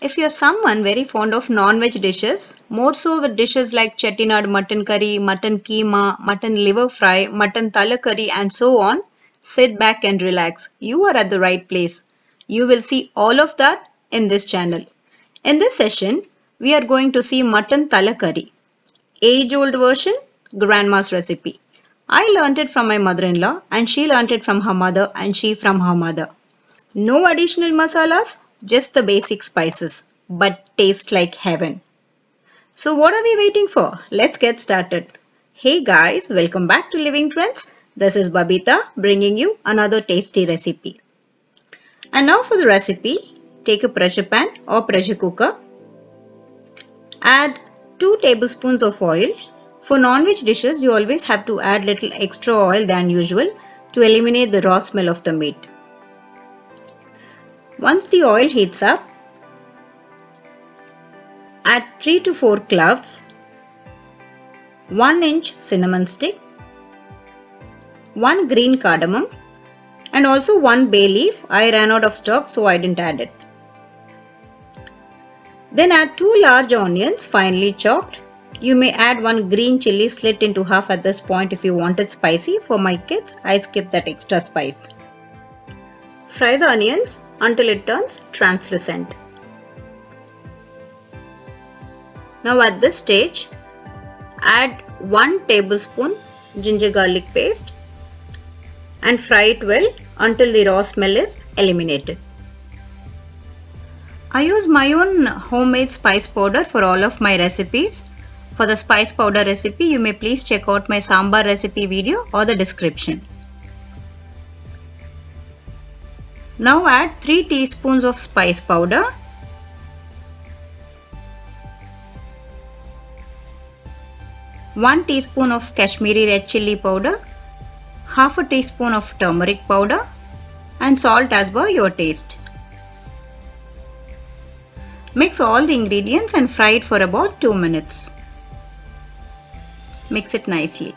If you're someone very fond of non-veg dishes, more so with dishes like chettinad mutton curry, mutton keema, mutton liver fry, mutton thala curry and so on, sit back and relax. You are at the right place. You will see all of that in this channel. In this session, we are going to see mutton thala curry. Age-old version, grandma's recipe. I learnt it from my mother-in-law and she learnt it from her mother and she from her mother. No additional masalas, just the basic spices, but tastes like heaven. So what are we waiting for? Let's get started. Hey guys, welcome back to Living Trends. This is Babita bringing you another tasty recipe. And now for the recipe, take a pressure pan or pressure cooker. Add 2 tablespoons of oil. For non-veg dishes, you always have to add little extra oil than usual to eliminate the raw smell of the meat. Once the oil heats up, add 3 to 4 cloves, 1 inch cinnamon stick, 1 green cardamom and also 1 bay leaf. I ran out of stock so I didn't add it. Then add 2 large onions finely chopped. You may add 1 green chilli slit into half at this point if you want it spicy. For my kids, I skipped that extra spice. Fry the onions until it turns translucent. Now at this stage, add 1 tablespoon ginger garlic paste and fry it well until the raw smell is eliminated. I use my own homemade spice powder for all of my recipes. For the spice powder recipe, you may please check out my sambar recipe video or the description. Now add 3 teaspoons of spice powder, one teaspoon of Kashmiri red chilli powder, half a teaspoon of turmeric powder and salt as per your taste. Mix all the ingredients and fry it for about 2 minutes. Mix it nicely.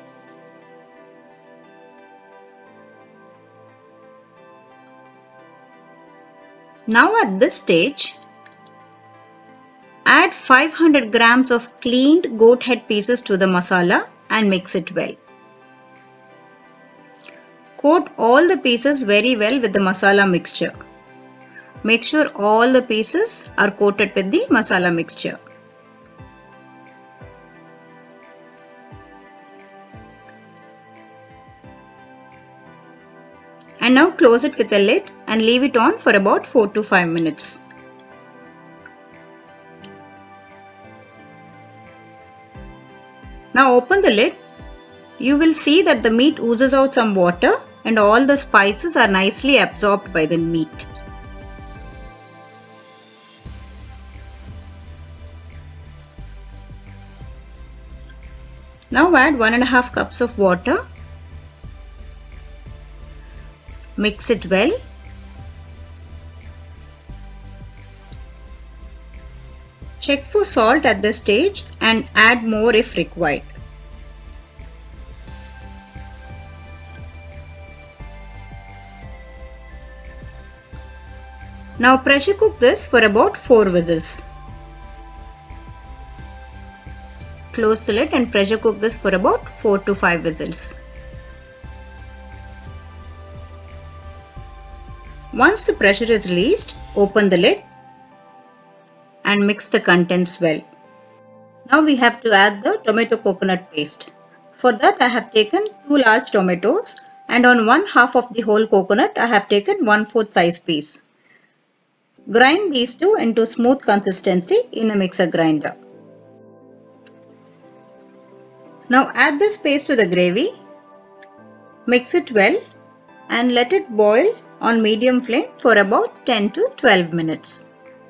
Now at this stage, add 500 grams of cleaned goat head pieces to the masala and mix it well. Coat all the pieces very well with the masala mixture. Make sure all the pieces are coated with the masala mixture. And now close it with a lid and leave it on for about 4 to 5 minutes. Now open the lid. You will see that the meat oozes out some water and all the spices are nicely absorbed by the meat. Now add 1.5 cups of water. Mix it well. Check for salt at this stage and add more if required. Now pressure cook this for about 4 whistles. Close the lid and pressure cook this for about 4 to 5 whistles. Once the pressure is released, open the lid and mix the contents well. Now we have to add the tomato coconut paste. For that I have taken 2 large tomatoes and on 1/2 of the whole coconut I have taken 1/4 size piece. Grind these two into smooth consistency in a mixer grinder. Now add this paste to the gravy. Mix it well and let it boil on medium flame for about 10 to 12 minutes.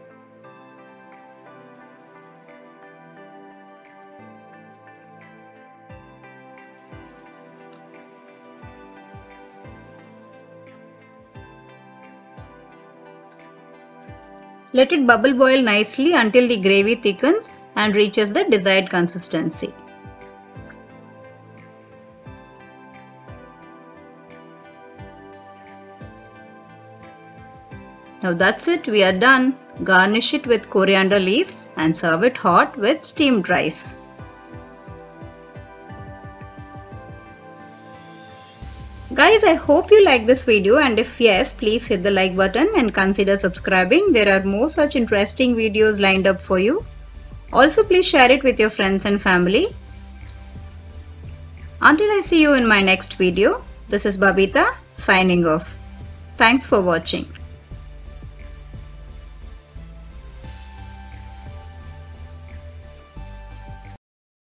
Let it bubble boil nicely until the gravy thickens and reaches the desired consistency. Now that's it, we are done. Garnish it with coriander leaves and serve it hot with steamed rice. Guys, I hope you like this video, and if yes, please hit the like button and consider subscribing. There are more such interesting videos lined up for you. Also, please share it with your friends and family. Until I see you in my next video, this is Babita signing off. Thanks for watching.